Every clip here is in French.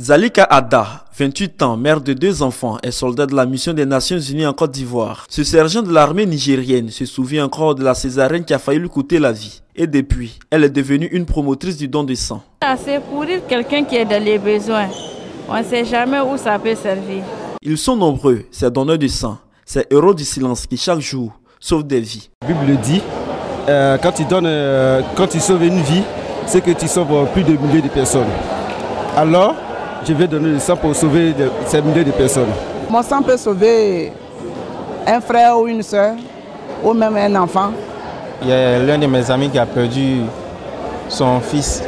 Zalika Ada, 28 ans, mère de 2 enfants, est soldat de la mission des Nations Unies en Côte d'Ivoire. Ce sergent de l'armée nigérienne se souvient encore de la césarienne qui a failli lui coûter la vie. Et depuis, elle est devenue une promotrice du don de sang. C'est pour quelqu'un qui est dans les besoins. On ne sait jamais où ça peut servir. Ils sont nombreux, ces donneurs de sang, ces héros du silence qui chaque jour sauvent des vies. La Bible le dit, quand tu sauves une vie, c'est que tu sauves plus de milliers de personnes. Alors, je vais donner le sang pour sauver ces milliers de personnes. Mon sang peut sauver un frère ou une soeur, ou même un enfant. Il y a l'un de mes amis qui a perdu son fils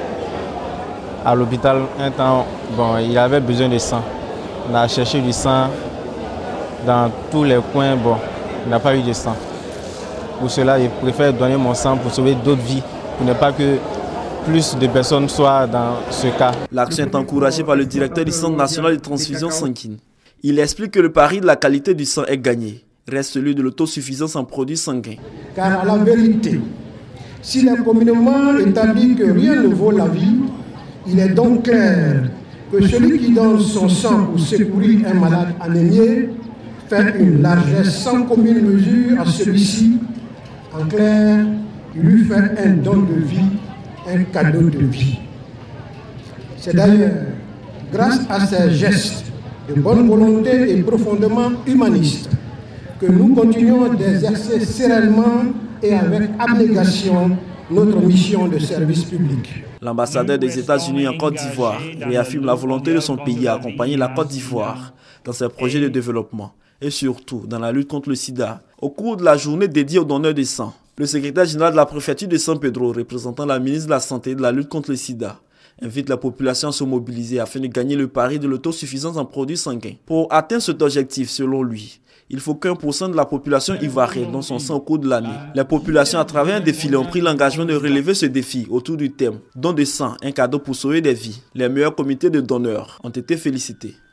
à l'hôpital un temps. Bon, il avait besoin de sang. On a cherché du sang dans tous les coins. Bon, il n'a pas eu de sang. Pour cela, je préfère donner mon sang pour sauver d'autres vies, pour ne pas que plus de personnes soient dans ce cas. L'action est encouragée par le directeur du Centre national de transfusion sanguine. Il explique que le pari de la qualité du sang est gagné. Reste celui de l'autosuffisance en produits sanguins. Car à la vérité, s'il est communément établi que rien ne vaut la vie, il est donc clair que celui qui donne son sang pour secourir un malade anémié fait une largesse sans commune mesure à celui-ci. En clair, il lui fait un don de vie, un cadeau de vie. C'est d'ailleurs grâce à ces gestes de bonne volonté et profondément humanistes que nous continuons d'exercer sereinement et avec abnégation notre mission de service public. L'ambassadeur des États-Unis en Côte d'Ivoire réaffirme la volonté de son pays à accompagner la Côte d'Ivoire dans ses projets de développement et surtout dans la lutte contre le sida. Au cours de la journée dédiée aux donneurs de sang, le secrétaire général de la préfecture de San Pedro, représentant la ministre de la Santé et de la lutte contre le sida, invite la population à se mobiliser afin de gagner le pari de l'autosuffisance en produits sanguins. Pour atteindre cet objectif, selon lui, il faut qu'1% de la population ivoirienne donne son sang au cours de l'année. Les populations à travers un défilé ont pris l'engagement de relever ce défi autour du thème « Don de sang, un cadeau pour sauver des vies ». Les meilleurs comités de donneurs ont été félicités.